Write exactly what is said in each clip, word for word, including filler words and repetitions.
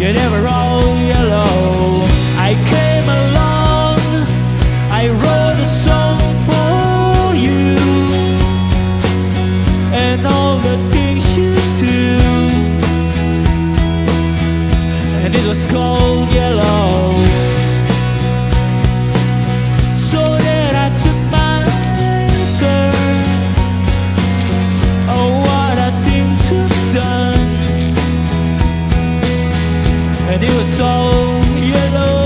Yeah, they were all yellow. I came along, I wrote a song for you, and all the things you do, and it was called Yellow. So that I took my turn. Oh, what a thing to have done. And it was so yellow.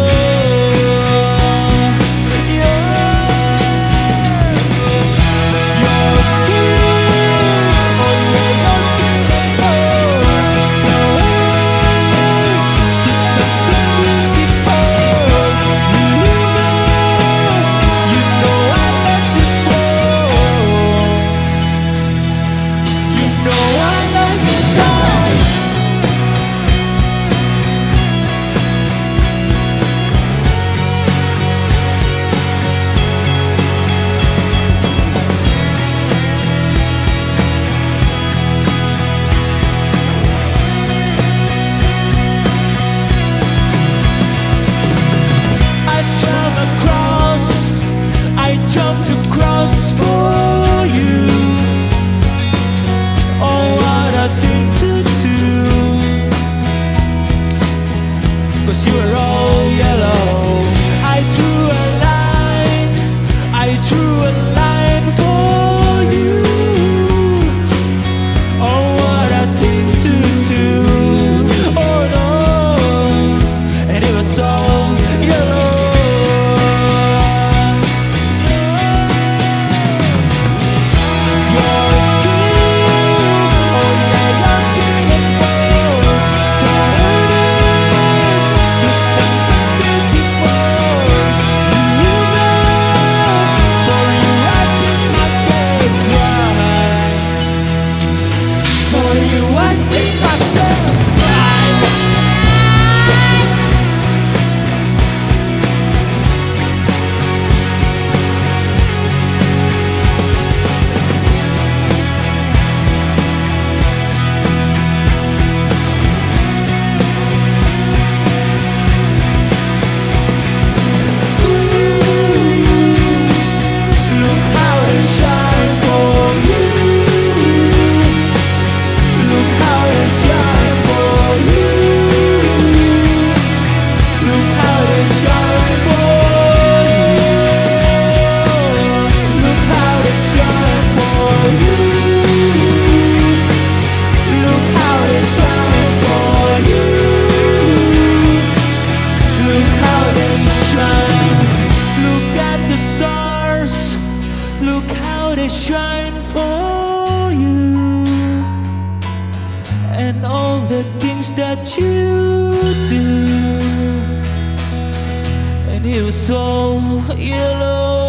So yellow.